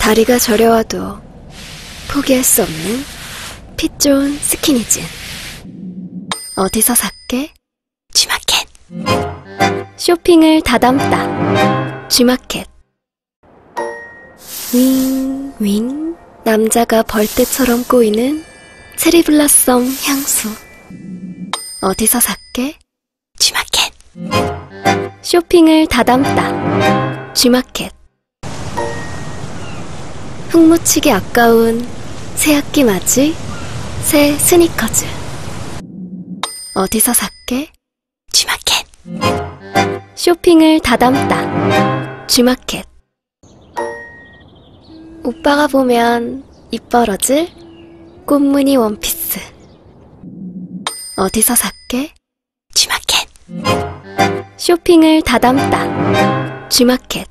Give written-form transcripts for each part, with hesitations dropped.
다리가 저려와도 포기할 수 없는 핏 좋은 스키니진. 어디서 샀게? G마켓. 쇼핑을 다 담다. G마켓. 윙윙. 남자가 벌떼처럼 꼬이는 체리블라썸 향수. 어디서 샀게? G마켓. 쇼핑을 다 담다. G마켓. 흙묻히기 아까운 새학기 맞이 새 스니커즈. 어디서 샀게? G마켓. 쇼핑을 다 담다. G마켓. 오빠가 보면 입 벌어질 꽃무늬 원피스. 어디서 샀게? G마켓. 쇼핑을 다 담다. G마켓.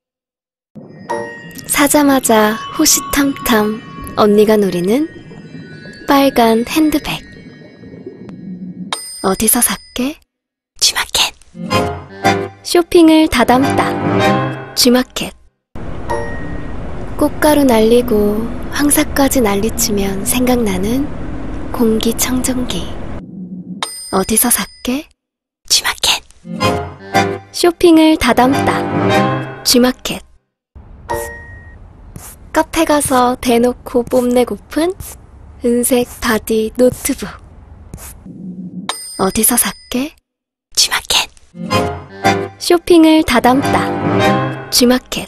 사자마자 호시탐탐 언니가 노리는 빨간 핸드백. 어디서 샀게? G마켓. 쇼핑을 다 담다. G마켓. 꽃가루 날리고 황사까지 난리치면 생각나는 공기청정기. 어디서 샀게? G마켓. 쇼핑을 다 담다. G마켓. 카페 가서 대놓고 뽐내고픈 은색 바디 노트북. 어디서 샀게? G마켓. 쇼핑을 다 담다. G마켓.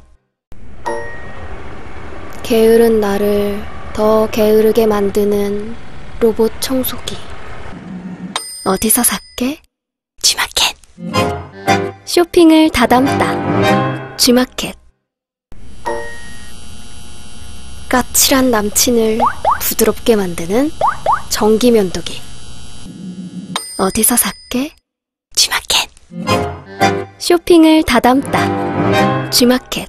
게으른 나를 더 게으르게 만드는 로봇 청소기. 어디서 샀게? G마켓. 쇼핑을 다 담다. G마켓. 까칠한 남친을 부드럽게 만드는 전기면도기. 어디서 샀게? G마켓. 쇼핑을 다 담다. G마켓.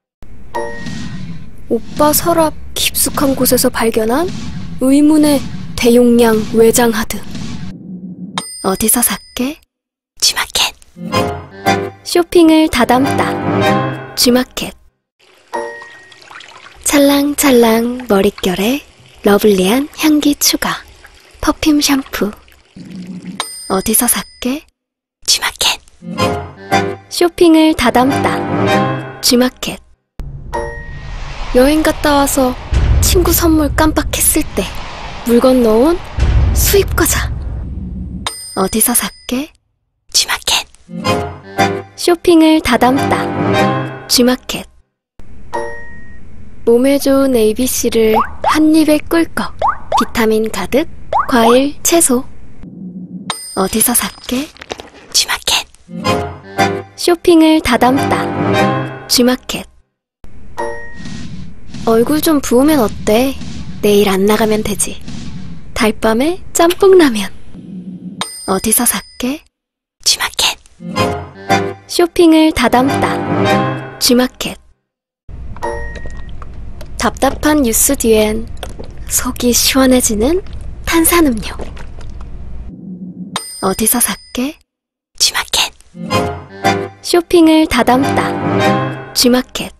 오빠 서랍 깊숙한 곳에서 발견한 의문의 대용량 외장 하드. 어디서 샀게? G마켓. 쇼핑을 다 담다. G마켓. 찰랑찰랑 머릿결에 러블리한 향기 추가. 퍼퓸 샴푸. 어디서 샀게? G마켓. 쇼핑을 다 담다. G마켓. 여행 갔다 와서 친구 선물 깜빡했을 때 물건 넣은 수입과자. 어디서 샀게? G마켓. 쇼핑을 다 담다. G마켓. 몸에 좋은 ABC를 한 입에 꿀꺽. 비타민 가득 과일 채소. 어디서 샀게? G마켓. 쇼핑을 다 담다. G마켓. 얼굴 좀 부으면 어때? 내일 안 나가면 되지. 달밤에 짬뽕라면. 어디서 샀게? G마켓. 쇼핑을 다 담다. G마켓. 답답한 뉴스 뒤엔 속이 시원해지는 탄산음료. 어디서 샀게? G마켓. 쇼핑을 다 담다. G마켓.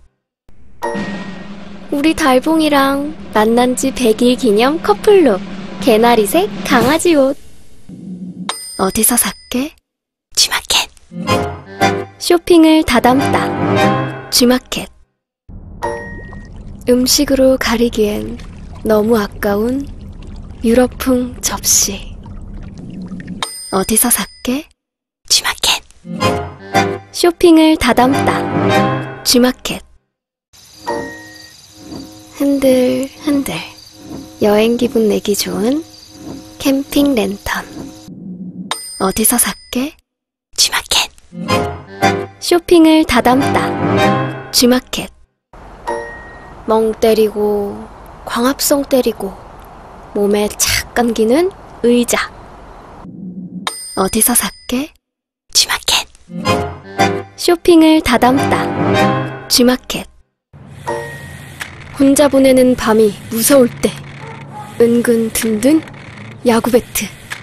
우리 달봉이랑 만난 지 100일 기념 커플룩. 개나리색 강아지 옷. 어디서 샀게? G마켓. 쇼핑을 다 담다. G마켓. 음식으로 가리기엔 너무 아까운 유럽풍 접시. 어디서 샀게? G마켓. 쇼핑을 다 담다. G마켓. 흔들흔들 여행 기분 내기 좋은 캠핑 랜턴. 어디서 샀게? G마켓. 쇼핑을 다 담다. G마켓. 멍 때리고 광합성 때리고 몸에 착 감기는 의자. 어디서 샀게? G마켓. 쇼핑을 다 담다. G마켓. 혼자 보내는 밤이 무서울 때 은근 든든 야구 배트.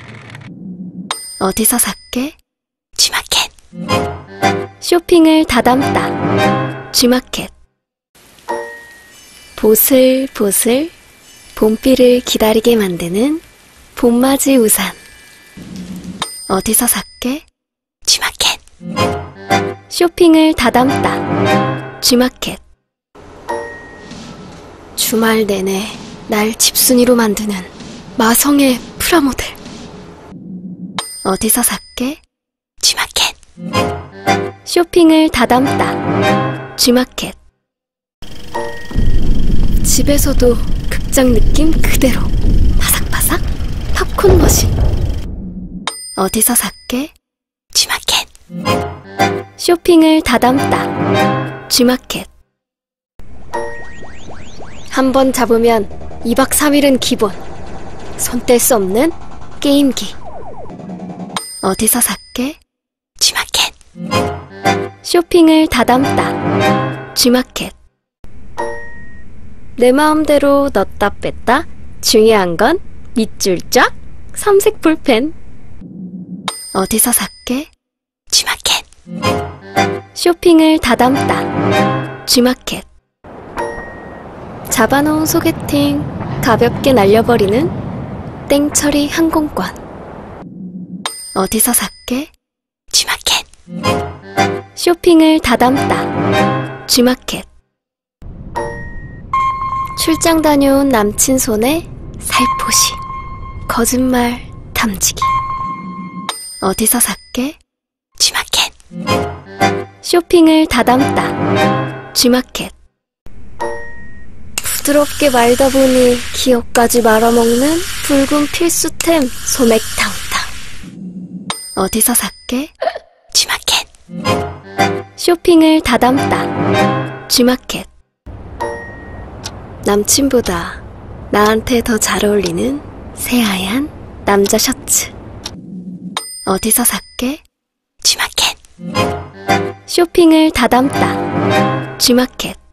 어디서 샀게? G마켓. 쇼핑을 다 담다. G마켓. 보슬보슬 봄비를 기다리게 만드는 봄맞이 우산. 어디서 샀게? G마켓. 쇼핑을 다담다. G마켓. 주말 내내 날 집순이로 만드는 마성의 프라모델. 어디서 샀게? G마켓. 쇼핑을 다담다. G마켓. 집에서도 극장 느낌 그대로 바삭바삭 팝콘 머신. 어디서 샀게? G마켓. 쇼핑을 다담다. G마켓. 한 번 잡으면 2박 3일은 기본. 손 뗄 수 없는 게임기. 어디서 샀게? G마켓. 쇼핑을 다담다. G마켓. 내 마음대로 넣었다 뺐다. 중요한 건 밑줄 쫙. 삼색 볼펜. 어디서 샀게? G마켓. 쇼핑을 다담다. G마켓. 잡아놓은 소개팅 가볍게 날려버리는 땡처리 항공권. 어디서 샀게? G마켓. 쇼핑을 다담다. G마켓. 출장 다녀온 남친 손에 살포시 거짓말 탐지기. 어디서 샀게? G마켓. 쇼핑을 다담다. G마켓. 부드럽게 말다 보니 기억까지 말아먹는 붉은 필수템 소맥탕탕. 어디서 샀게? G마켓. 쇼핑을 다담다. G마켓. 남친보다 나한테 더 잘 어울리는 새하얀 남자 셔츠. 어디서 샀게? G마켓. 쇼핑을 다담다. G마켓.